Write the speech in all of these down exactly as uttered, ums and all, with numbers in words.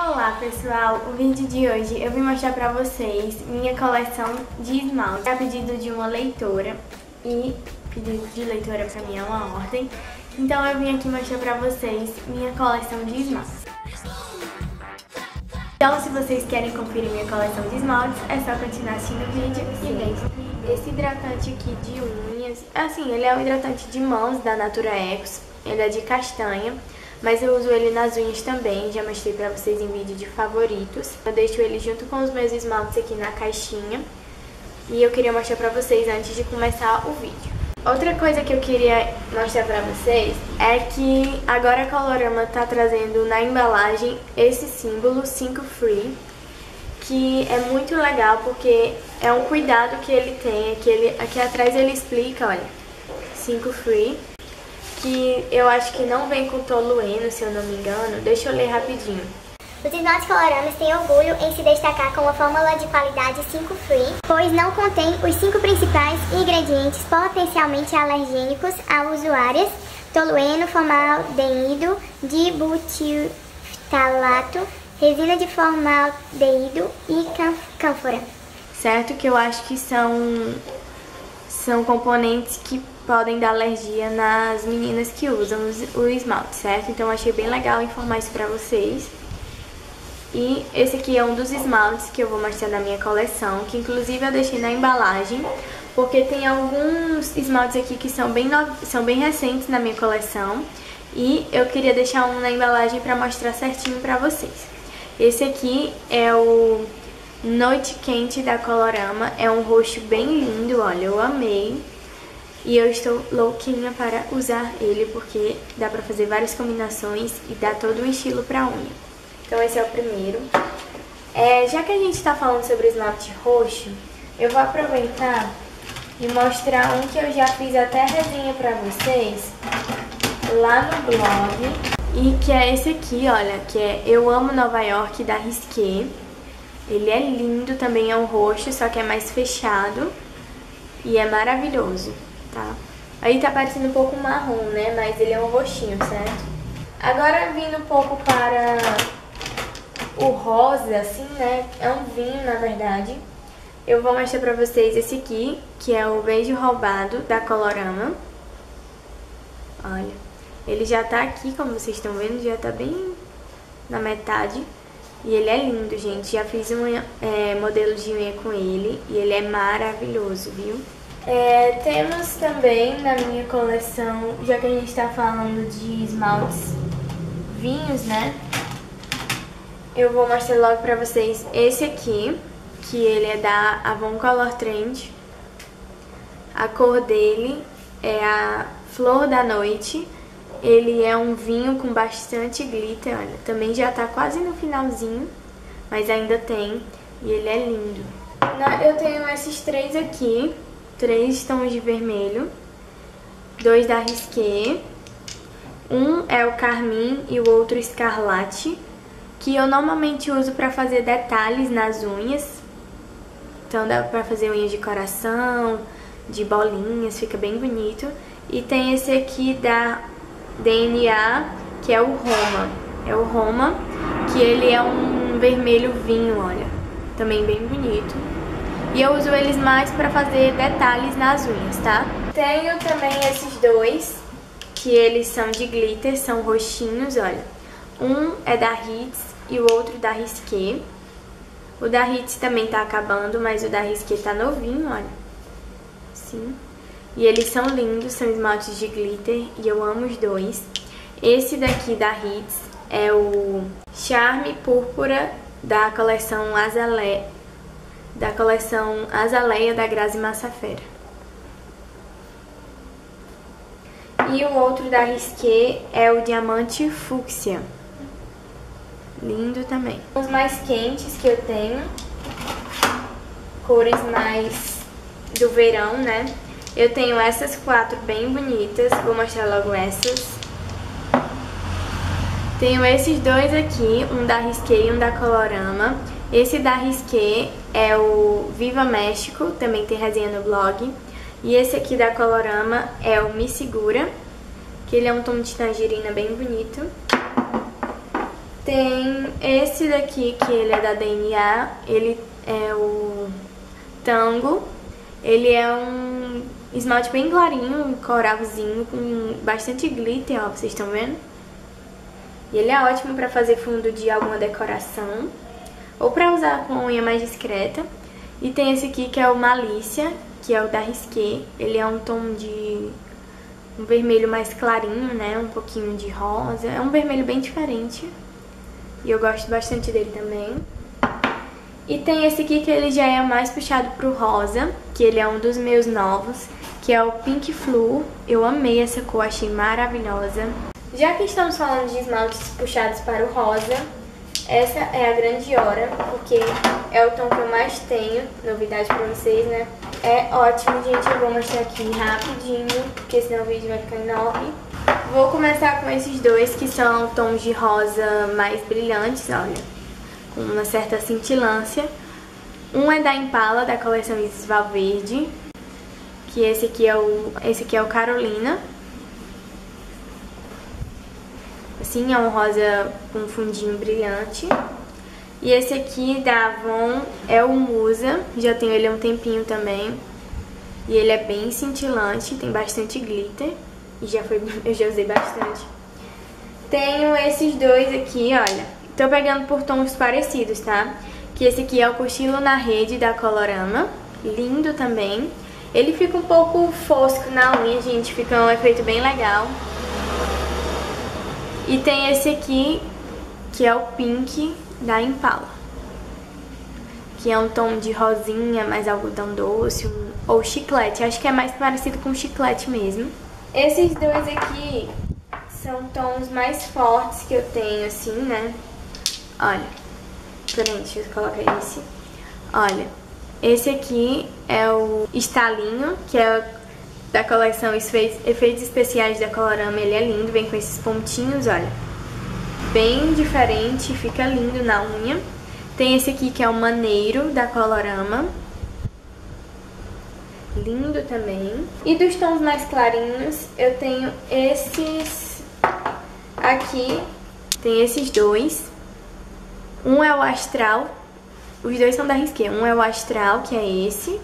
Olá pessoal, o vídeo de hoje eu vim mostrar pra vocês minha coleção de esmalte. A pedido de uma leitora e pedido de leitora pra mim é uma ordem. Então eu vim aqui mostrar pra vocês minha coleção de esmaltes. Então se vocês querem conferir minha coleção de esmaltes, é só continuar assistindo o vídeo e bem. Esse hidratante aqui de unhas, assim, ele é um hidratante de mãos da Natura Ecos, ele é de castanha. Mas eu uso ele nas unhas também, já mostrei pra vocês em vídeo de favoritos. Eu deixo ele junto com os meus esmaltes aqui na caixinha. E eu queria mostrar pra vocês antes de começar o vídeo. Outra coisa que eu queria mostrar pra vocês é que agora a Colorama tá trazendo na embalagem esse símbolo cinco free. Que é muito legal porque é um cuidado que ele tem. Aqui, ele, aqui atrás ele explica, olha, cinco free. Que eu acho que não vem com tolueno, se eu não me engano. Deixa eu ler rapidinho. Os esmaltes Coloramas têm orgulho em se destacar com a fórmula de qualidade cinco free, pois não contém os cinco principais ingredientes potencialmente alergênicos a usuárias: tolueno, formaldeído, dibutilftalato, resina de formaldeído e cânfora. Certo que eu acho que são, são componentes que podem dar alergia nas meninas que usam o esmalte, certo? Então eu achei bem legal informar isso pra vocês. E esse aqui é um dos esmaltes que eu vou mostrar na minha coleção, que inclusive eu deixei na embalagem, porque tem alguns esmaltes aqui que são bem, no... são bem recentes na minha coleção. E eu queria deixar um na embalagem pra mostrar certinho pra vocês. Esse aqui é o Noite Quente da Colorama, é um roxo bem lindo, olha, eu amei. E eu estou louquinha para usar ele, porque dá pra fazer várias combinações e dá todo um estilo pra unha. Então esse é o primeiro. É, já que a gente tá falando sobre esmalte roxo, eu vou aproveitar e mostrar um que eu já fiz até resenha pra vocês lá no blog. E que é esse aqui, olha, que é Eu Amo Nova York, da Risqué. Ele é lindo, também é um roxo, só que é mais fechado e é maravilhoso. Tá? Aí tá parecendo um pouco marrom, né? Mas ele é um roxinho, certo? Agora vindo um pouco para o rosa, assim, né? É um vinho, na verdade. Eu vou mostrar pra vocês esse aqui, que é o Beijo Roubado, da Colorama. Olha, ele já tá aqui, como vocês estão vendo, já tá bem na metade. E ele é lindo, gente. Já fiz um é, modelo de unha com ele e ele é maravilhoso, viu? É, temos também na minha coleção, já que a gente tá falando de esmaltes vinhos, né? Eu vou mostrar logo pra vocês esse aqui, que ele é da Avon Color Trend. A cor dele é a Flor da Noite. Ele é um vinho com bastante glitter, olha. Também já tá quase no finalzinho, mas ainda tem. E ele é lindo. Eu tenho esses três aqui. Três tons de vermelho, dois da Risqué, um é o carmim e o outro escarlate, que eu normalmente uso para fazer detalhes nas unhas. Então dá pra fazer unhas de coração, de bolinhas, fica bem bonito. E tem esse aqui da D N A, que é o Roma. É o Roma, que ele é um vermelho vinho, olha, também bem bonito. E eu uso eles mais pra fazer detalhes nas unhas, tá? Tenho também esses dois, que eles são de glitter, são roxinhos, olha. Um é da Hits e o outro da Risqué. O da Hits também tá acabando, mas o da Risqué tá novinho, olha. Sim. E eles são lindos, são esmaltes de glitter e eu amo os dois. Esse daqui da Hits é o Charme Púrpura da coleção Azaleia. Da coleção Azaleia da Grazi Massafera. E o outro da Risqué é o Diamante Fúcsia. Lindo também. Os mais quentes que eu tenho, cores mais do verão, né? Eu tenho essas quatro bem bonitas, vou mostrar logo essas. Tenho esses dois aqui, um da Risqué e um da Colorama. Esse da Risqué é o Viva México, também tem resenha no blog. E esse aqui da Colorama é o Me Segura, que ele é um tom de tangerina bem bonito. Tem esse daqui, que ele é da D N A, ele é o Tango. Ele é um esmalte bem clarinho, um coralzinho, com bastante glitter, ó, vocês estão vendo? E ele é ótimo pra fazer fundo de alguma decoração, ou pra usar com unha mais discreta. E tem esse aqui que é o Malícia, que é o da Risqué. Ele é um tom de um vermelho mais clarinho, né, um pouquinho de rosa. É um vermelho bem diferente. E eu gosto bastante dele também. E tem esse aqui que ele já é mais puxado pro rosa, que ele é um dos meus novos, que é o Pink Flu. Eu amei essa cor, achei maravilhosa. Já que estamos falando de esmaltes puxados para o rosa, essa é a grande hora, porque é o tom que eu mais tenho, novidade pra vocês, né? É ótimo, gente, eu vou mostrar aqui rapidinho, porque senão o vídeo vai ficar enorme. Vou começar com esses dois, que são tons de rosa mais brilhantes, olha, com uma certa cintilância. Um é da Impala, da coleção Isis Valverde, que esse aqui é o, esse aqui é o Carolina. Assim, é um rosa com um fundinho brilhante. E esse aqui da Avon é o Musa, já tenho ele há um tempinho também. E ele é bem cintilante, tem bastante glitter. E já foi, eu já usei bastante. Tenho esses dois aqui, olha. Tô pegando por tons parecidos, tá? Que esse aqui é o Cochilo na Rede, da Colorama. Lindo também. Ele fica um pouco fosco na unha, gente. Fica um efeito bem legal. E tem esse aqui, que é o Pink, da Impala. Que é um tom de rosinha, mais algodão doce, um, ou chiclete. Acho que é mais parecido com chiclete mesmo. Esses dois aqui são tons mais fortes que eu tenho, assim, né? Olha, peraí, deixa eu colocar esse. Olha, esse aqui é o Estalinho, que é da coleção Efeitos Especiais da Colorama. Ele é lindo, vem com esses pontinhos, olha. Bem diferente, fica lindo na unha. Tem esse aqui que é o Maneiro, da Colorama. Lindo também. E dos tons mais clarinhos, eu tenho esses aqui. Tem esses dois. Um é o Astral. Os dois são da Risqué. Um é o Astral, que é esse.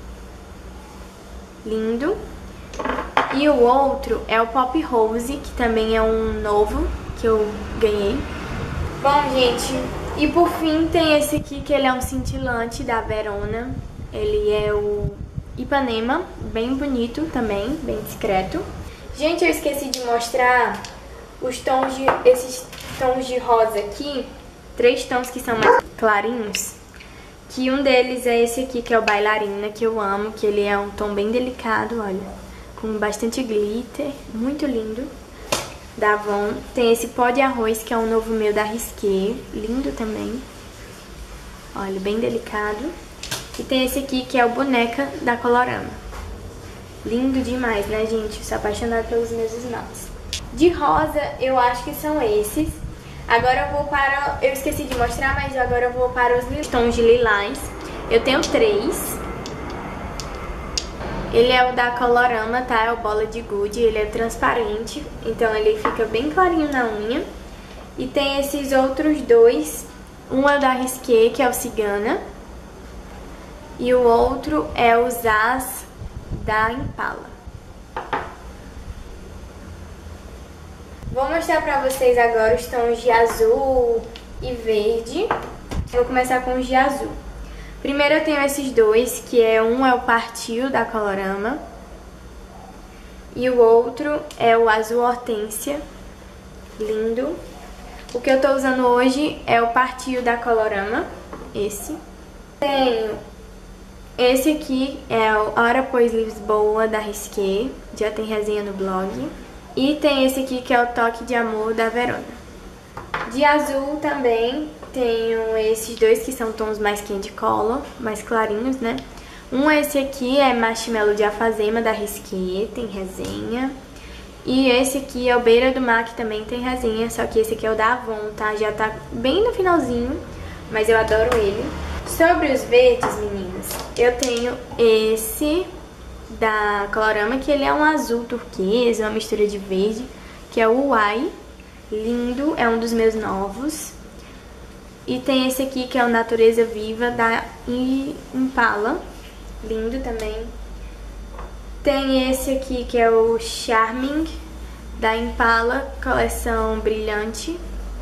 Lindo. E o outro é o Pop Rose, que também é um novo que eu ganhei. Bom, gente, e por fim tem esse aqui, que ele é um cintilante da Verona. Ele é o Ipanema, bem bonito também, bem discreto. Gente, eu esqueci de mostrar os tons de, esses tons de rosa aqui. Três tons que são mais clarinhos. Que um deles é esse aqui, que é o Bailarina, que eu amo. Que ele é um tom bem delicado, olha. Com bastante glitter, muito lindo. Da Avon. Tem esse Pó de Arroz, que é um novo meu da Risqué. Lindo também. Olha, bem delicado. E tem esse aqui, que é o Boneca, da Colorama. Lindo demais, né, gente? Eu sou apaixonada pelos meus esmaltes. De rosa, eu acho que são esses. Agora eu vou para... Eu esqueci de mostrar, mas agora eu vou para os tons de lilás. Eu tenho três. Ele é o da Colorama, tá? É o Bola de Gude. Ele é transparente, então ele fica bem clarinho na unha. E tem esses outros dois. Um é o da Risqué, que é o Cigana. E o outro é o Zaz, da Impala. Vou mostrar pra vocês agora os tons de azul e verde. Vou começar com os de azul. Primeiro eu tenho esses dois, que é um é o Partiu, da Colorama. E o outro é o Azul Hortência. Lindo. O que eu tô usando hoje é o Partiu, da Colorama. Esse. Tenho esse aqui, é o Hora Pois Lisboa, da Risqué. Já tem resenha no blog. E tem esse aqui, que é o Toque de Amor, da Verona. De azul também tenho esses dois, que são tons mais candy color, mais clarinhos, né? Um esse aqui é Marshmallow de Alfazema, da Risqué, tem resenha. E esse aqui é o Beira do Mar, que também tem resenha, só que esse aqui é o da Avon, tá? Já tá bem no finalzinho, mas eu adoro ele. Sobre os verdes, meninas, eu tenho esse da Colorama, que ele é um azul turquesa, uma mistura de verde, que é o Uai. lindo, é um dos meus novos. E tem esse aqui que é o Natureza Viva da Impala, lindo também. Tem esse aqui que é o Charming da Impala, coleção brilhante.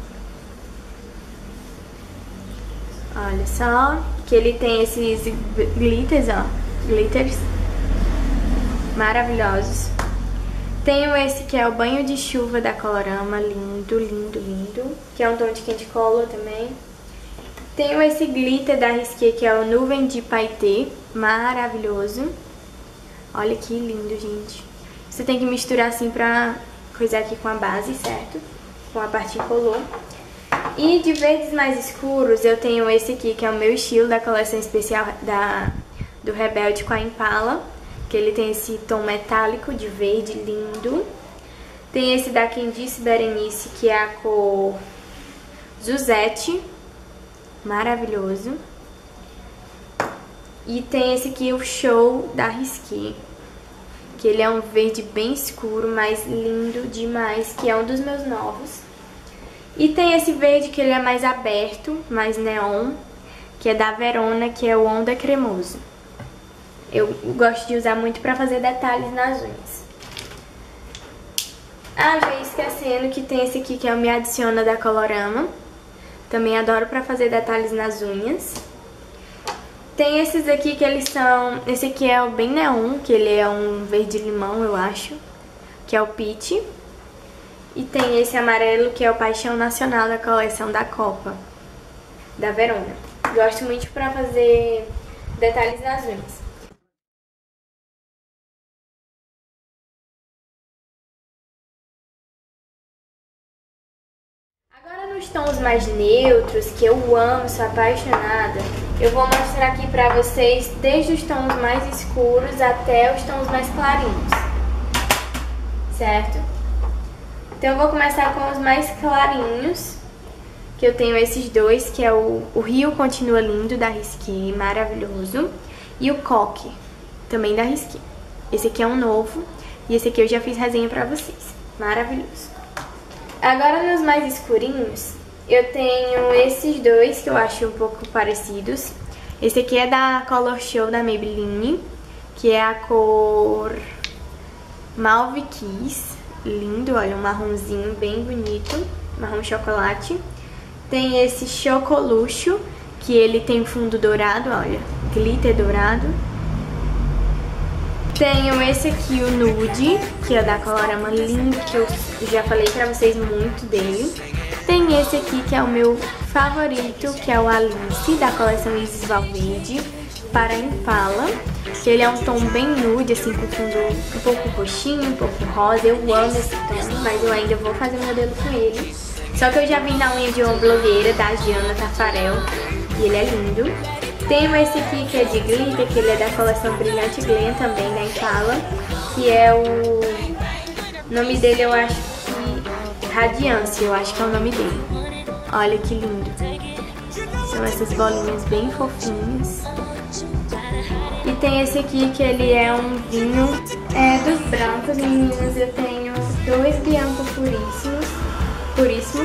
Olha só, que ele tem esses glitters, ó, glitters maravilhosos. Tenho esse que é o Banho de Chuva da Colorama, lindo, lindo, lindo, que é um tom de candy color também. Tenho esse glitter da Risqué, que é o Nuvem de Paetê, maravilhoso. Olha que lindo, gente. Você tem que misturar assim pra coisar aqui com a base, certo? Com a parte incolor. E de verdes mais escuros, eu tenho esse aqui, que é o meu estilo da coleção especial da, do Rebelde com a Impala. Que ele tem esse tom metálico de verde lindo. Tem esse da Quem Disse Berenice, que é a cor Suzette. Maravilhoso. E tem esse aqui, o Show da Risqué, que ele é um verde bem escuro, mas lindo demais, que é um dos meus novos. E tem esse verde que ele é mais aberto, mais neon, que é da Verona, que é o Onda Cremoso. Eu gosto de usar muito pra fazer detalhes nas unhas. Ah, já ia esquecendo que tem esse aqui que é o Me Adiciona da Colorama. Também adoro pra fazer detalhes nas unhas. Tem esses aqui que eles são... Esse aqui é o bem neon, que ele é um verde limão, eu acho, que é o Peach. E tem esse amarelo que é o Paixão Nacional da coleção da Copa, da Verona. Gosto muito pra fazer detalhes nas unhas. Agora nos tons mais neutros, que eu amo, sou apaixonada, eu vou mostrar aqui pra vocês desde os tons mais escuros até os tons mais clarinhos, certo? Então eu vou começar com os mais clarinhos, que eu tenho esses dois, que é o, o Rio Continua Lindo, da Risqué, maravilhoso, e o Coque, também da Risqué. Esse aqui é um novo, e esse aqui eu já fiz resenha pra vocês, maravilhoso. Agora nos mais escurinhos, eu tenho esses dois que eu acho um pouco parecidos. Esse aqui é da Color Show da Maybelline, que é a cor Malve Kiss. Lindo, olha, um marronzinho bem bonito, marrom chocolate. Tem esse Chocoluxo, que ele tem fundo dourado, olha, glitter dourado. Tenho esse aqui, o Nude, que é da Colorama, lindo, que eu já falei pra vocês muito dele. Tem esse aqui, que é o meu favorito, que é o Alice, da coleção Isis Valverde, para Impala. Que ele é um tom bem nude, assim, com fundo um pouco roxinho, um pouco rosa. Eu amo esse tom, mas eu ainda vou fazer modelo com ele. Só que eu já vi na unha de uma blogueira, da Giana Tafarel, e ele é lindo. Tenho esse aqui que é de glitter, que ele é da coleção Brilhante Glam também, da Impala, que é o... o nome dele eu acho que... Radiância, eu acho que é o nome dele. Olha que lindo. São essas bolinhas bem fofinhas. E tem esse aqui que ele é um vinho é, dos brancos, meninas. Eu tenho dois Bianco Puríssimos. Puríssimo.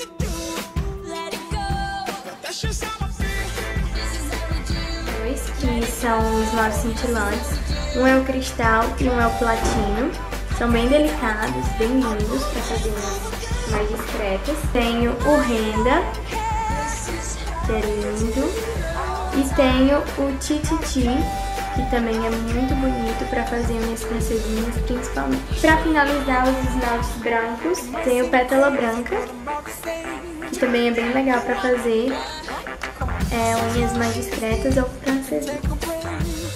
Dois que são os mais cintilantes. Um é o cristal e um é o platino. São bem delicados, bem lindos para fazer mais discretas. Tenho o Renda, que é lindo. E tenho o Tititi, que também é muito bonito para fazer minhas princesinhas, principalmente. Para finalizar os esmaltes brancos, tem o Pétala Branca, que também é bem legal para fazer é, unhas mais discretas ou francesinhas.